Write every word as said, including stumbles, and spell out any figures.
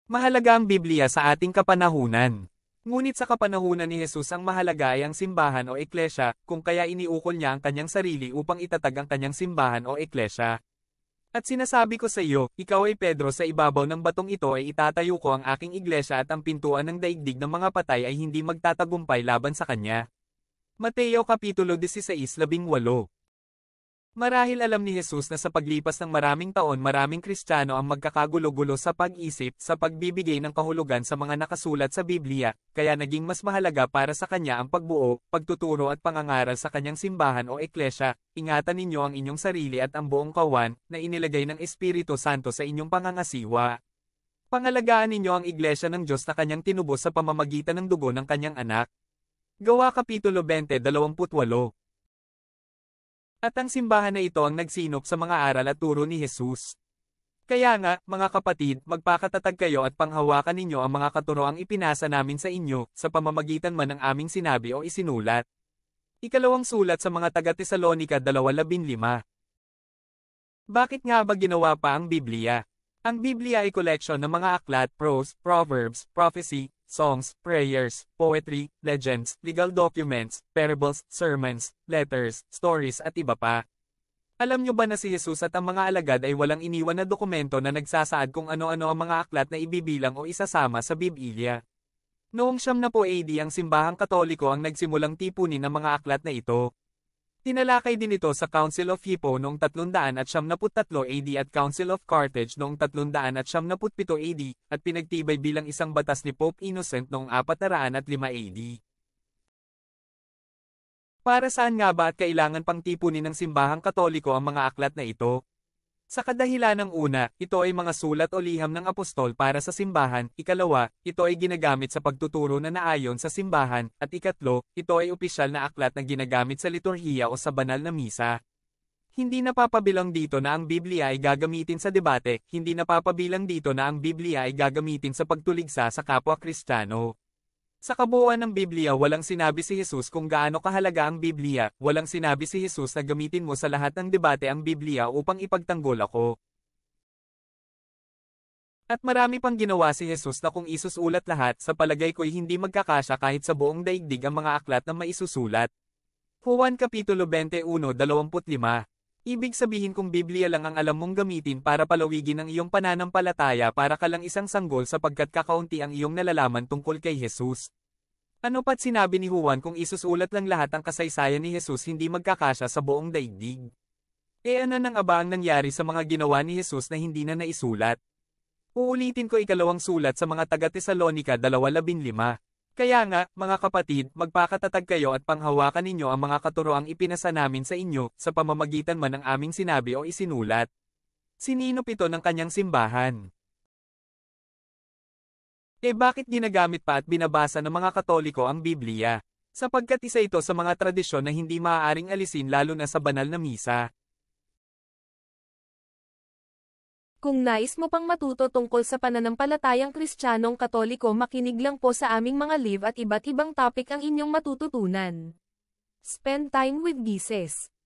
Mahalaga ang Biblia sa ating kapanahunan. Ngunit sa kapanahunan ni Jesus ang mahalaga ay ang simbahan o eklesya, kung kaya iniukol niya ang kanyang sarili upang itatag ang kanyang simbahan o eklesya. At sinasabi ko sa iyo, ikaw ay Pedro, sa ibabaw ng batong ito ay itatayo ko ang aking iglesia at ang pintuan ng daigdig ng mga patay ay hindi magtatagumpay laban sa kanya. Mateo Kapitulo sixteen eighteen. Marahil alam ni Jesus na sa paglipas ng maraming taon maraming Kristiyano ang magkakagulo-gulo sa pag-isip sa pagbibigay ng kahulugan sa mga nakasulat sa Biblia, kaya naging mas mahalaga para sa kanya ang pagbuo, pagtuturo at pangangaral sa kanyang simbahan o eklesya. Ingatan ninyo ang inyong sarili at ang buong kawan na inilagay ng Espiritu Santo sa inyong pangangasiwa. Pangalagaan ninyo ang iglesia ng Diyos na kanyang tinubos sa pamamagitan ng dugo ng kanyang anak. Gawa Kapitulo twenty twenty-eight. At ang simbahan na ito ang nagsinop sa mga aral at turo ni Jesus. Kaya nga, mga kapatid, magpakatatag kayo at panghawakan ninyo ang mga katuroang ipinasa namin sa inyo, sa pamamagitan man ng aming sinabi o isinulat. Ikalawang sulat sa mga taga-Tesalonica two fifteen. Bakit nga ba ginawa pa ang Biblia? Ang Biblia ay koleksyon ng mga aklat, prose, proverbs, prophecy, songs, prayers, poetry, legends, legal documents, parables, sermons, letters, stories at iba pa. Alam nyo ba na si Jesus at ang mga alagad ay walang iniwan na dokumento na nagsasaad kung ano-ano ang mga aklat na ibibilang o isasama sa Biblia? Noong siyam na po A D ang simbahang Katoliko ang nagsimulang tipunin ang mga aklat na ito. Tinalakay din ito sa Council of Hippo noong three seventy-three A D at Council of Carthage noong three seventy-seven A D, at pinagtibay bilang isang batas ni Pope Innocent noong four oh five A D. Para saan nga ba at kailangan pang tipunin ng simbahang Katoliko ang mga aklat na ito? Sa kadahilanang una, ito ay mga sulat o liham ng apostol para sa simbahan. Ikalawa, ito ay ginagamit sa pagtuturo na naayon sa simbahan. At ikatlo, ito ay opisyal na aklat na ginagamit sa liturhiya o sa banal na misa. Hindi napapabilang dito na ang Biblia ay gagamitin sa debate, hindi napapabilang dito na ang Biblia ay gagamitin sa pagtuligsa sa kapwa Kristiyano. Sa kabuuan ng Biblia walang sinabi si Jesus kung gaano kahalaga ang Biblia, walang sinabi si Jesus na gamitin mo sa lahat ng debate ang Biblia upang ipagtanggol ako. At marami pang ginawa si Jesus na kung isusulat lahat, sa palagay ko'y hindi magkakasya kahit sa buong daigdig ang mga aklat na maisusulat. Juan Kapitulo twenty-one twenty-five. Ibig sabihin kung Biblia lang ang alam mong gamitin para palawigin ang iyong pananampalataya, para ka lang isang sanggol sapagkat kakaunti ang iyong nalalaman tungkol kay Jesus. Ano pat sinabi ni Juan kung isusulat lang lahat ang kasaysayan ni Jesus hindi magkakasya sa buong daigdig? E ano nang aba ang nangyari sa mga ginawa ni Jesus na hindi na naisulat? Uulitin ko ikalawang sulat sa mga taga-Tesalonica two fifteen. Kaya nga, mga kapatid, magpakatatag kayo at panghawakan ninyo ang mga katuroang ipinasa namin sa inyo, sa pamamagitan man ng aming sinabi o isinulat. Sininop ito ng kanyang simbahan. E bakit ginagamit pa at binabasa ng mga Katoliko ang Biblia? Sapagkat isa ito sa mga tradisyon na hindi maaaring alisin lalo na sa banal na misa. Kung nais mo pang matuto tungkol sa pananampalatayang Kristiyanong Katoliko, makinig lang po sa aming mga live at iba't ibang topic ang inyong matututunan. Spend time with Jesus.